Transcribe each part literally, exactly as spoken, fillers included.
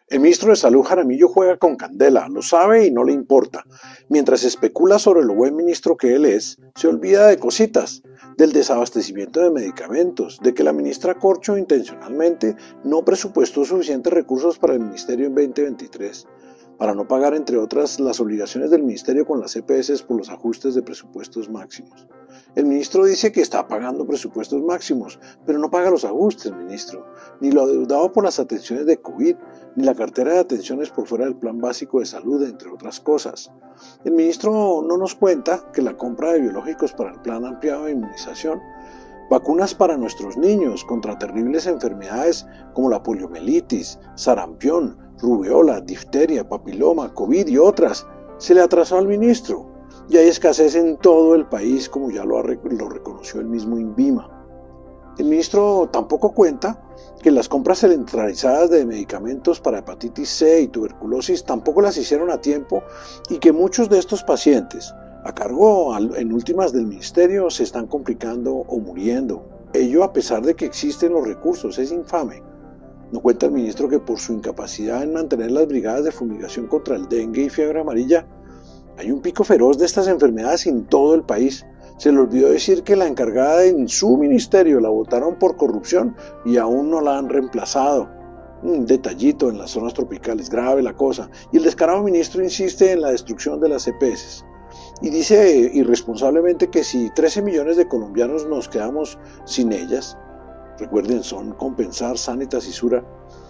El ministro de Salud Jaramillo juega con candela, lo sabe y no le importa. Mientras especula sobre lo buen ministro que él es, se olvida de cositas, del desabastecimiento de medicamentos, de que la ministra Corcho intencionalmente no presupuestó suficientes recursos para el ministerio en veinte veintitrés, para no pagar, entre otras, las obligaciones del ministerio con las E P S por los ajustes de presupuestos máximos. El ministro dice que está pagando presupuestos máximos, pero no paga los ajustes, ministro, ni lo adeudado por las atenciones de COVID, ni la cartera de atenciones por fuera del plan básico de salud, entre otras cosas. El ministro no nos cuenta que la compra de biológicos para el plan ampliado de inmunización, vacunas para nuestros niños contra terribles enfermedades como la poliomielitis, sarampión, rubeola, difteria, papiloma, COVID y otras, se le atrasó al ministro. Y hay escasez en todo el país, como ya lo, ha, lo reconoció el mismo INVIMA. El ministro tampoco cuenta que las compras centralizadas de medicamentos para hepatitis C y tuberculosis tampoco las hicieron a tiempo y que muchos de estos pacientes, a cargo en últimas del ministerio, se están complicando o muriendo. Ello a pesar de que existen los recursos, es infame. No cuenta el ministro que por su incapacidad en mantener las brigadas de fumigación contra el dengue y fiebre amarilla, hay un pico feroz de estas enfermedades en todo el país. Se le olvidó decir que la encargada en su ministerio la votaron por corrupción y aún no la han reemplazado. Un detallito en las zonas tropicales, grave la cosa. Y el descarado ministro insiste en la destrucción de las E P S. Y dice irresponsablemente que si trece millones de colombianos nos quedamos sin ellas, recuerden, son Compensar, Sanitas y Sura,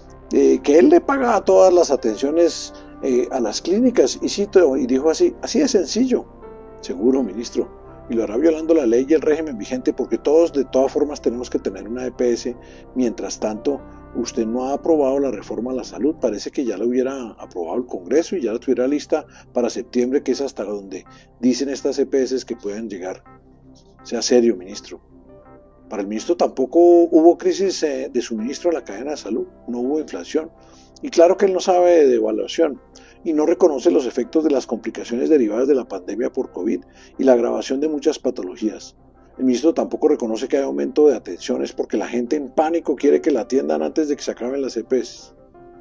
eh, que él le paga a todas las atenciones eh, a las clínicas, y cito, y dijo así, así de sencillo. Seguro, ministro, y lo hará violando la ley y el régimen vigente, porque todos de todas formas tenemos que tener una E P S. Mientras tanto, usted no ha aprobado la reforma a la salud, parece que ya la hubiera aprobado el Congreso y ya la tuviera lista para septiembre, que es hasta donde dicen estas E P S que pueden llegar. Sea serio, ministro. Para el ministro tampoco hubo crisis de suministro a la cadena de salud, no hubo inflación. Y claro que él no sabe de devaluación y no reconoce los efectos de las complicaciones derivadas de la pandemia por COVID y la agravación de muchas patologías. El ministro tampoco reconoce que hay aumento de atenciones porque la gente en pánico quiere que la atiendan antes de que se acaben las E P S.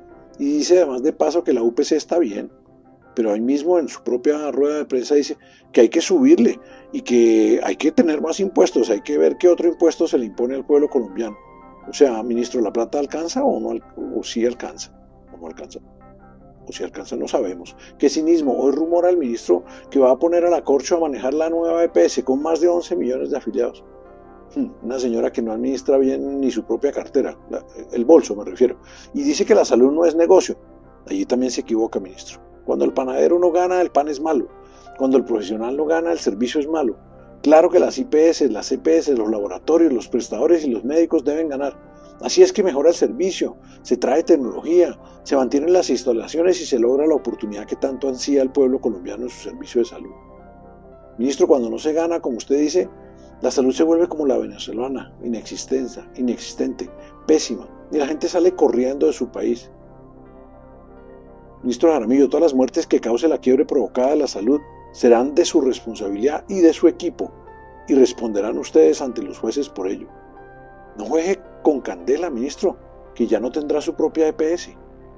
Y dice además de paso que la U P C está bien, pero ahí mismo en su propia rueda de prensa dice que hay que subirle y que hay que tener más impuestos, hay que ver qué otro impuesto se le impone al pueblo colombiano. O sea, ministro, ¿la plata alcanza o no, o sí alcanza? ¿O no alcanza? O si alcanza no sabemos. Qué cinismo. Hoy rumora el ministro que va a poner a la Corcho a manejar la nueva E P S con más de once millones de afiliados. Una señora que no administra bien ni su propia cartera, el bolso me refiero, y dice que la salud no es negocio. Allí también se equivoca, ministro. Cuando el panadero no gana, el pan es malo. Cuando el profesional no gana, el servicio es malo. Claro que las I P S, las E P S, los laboratorios, los prestadores y los médicos deben ganar. Así es que mejora el servicio, se trae tecnología, se mantienen las instalaciones y se logra la oportunidad que tanto ansía el pueblo colombiano en su servicio de salud. Ministro, cuando no se gana, como usted dice, la salud se vuelve como la venezolana, inexistente, inexistente, pésima, y la gente sale corriendo de su país. Ministro Jaramillo, todas las muertes que cause la quiebre provocada de la salud serán de su responsabilidad y de su equipo, y responderán ustedes ante los jueces por ello. No juegue con candela, ministro, que ya no tendrá su propia E P S.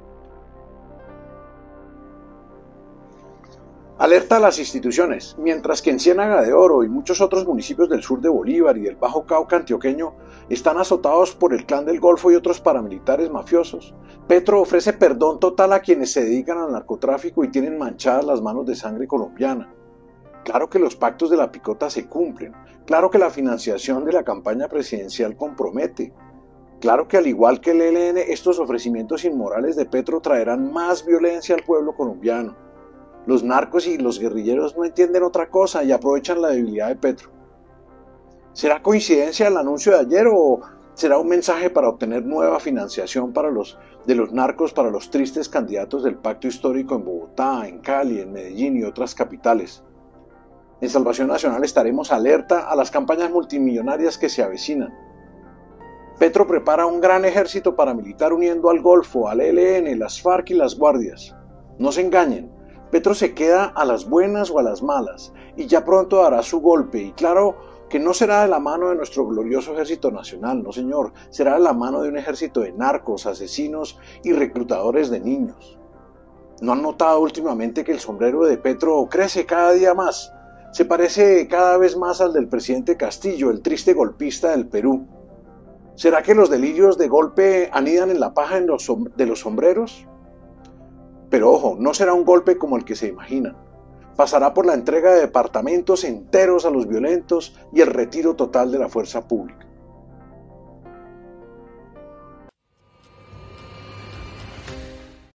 Alerta a las instituciones. Mientras que en Ciénaga de Oro y muchos otros municipios del sur de Bolívar y del Bajo Cauca antioqueño están azotados por el Clan del Golfo y otros paramilitares mafiosos, Petro ofrece perdón total a quienes se dedican al narcotráfico y tienen manchadas las manos de sangre colombiana. Claro que los pactos de la picota se cumplen, claro que la financiación de la campaña presidencial compromete, claro que al igual que el E L N, estos ofrecimientos inmorales de Petro traerán más violencia al pueblo colombiano. Los narcos y los guerrilleros no entienden otra cosa y aprovechan la debilidad de Petro. ¿Será coincidencia el anuncio de ayer o será un mensaje para obtener nueva financiación para los, de los narcos para los tristes candidatos del pacto histórico en Bogotá, en Cali, en Medellín y otras capitales? En Salvación Nacional estaremos alerta a las campañas multimillonarias que se avecinan. Petro prepara un gran ejército paramilitar uniendo al Golfo, al E L N, las FARC y las guardias. No se engañen, Petro se queda a las buenas o a las malas y ya pronto dará su golpe y claro, que no será de la mano de nuestro glorioso ejército nacional, no señor, será de la mano de un ejército de narcos, asesinos y reclutadores de niños. ¿No han notado últimamente que el sombrero de Petro crece cada día más? Se parece cada vez más al del presidente Castillo, el triste golpista del Perú. ¿Será que los delirios de golpe anidan en la paja en los de los sombreros? Pero ojo, no será un golpe como el que se imaginan. Pasará por la entrega de departamentos enteros a los violentos y el retiro total de la fuerza pública.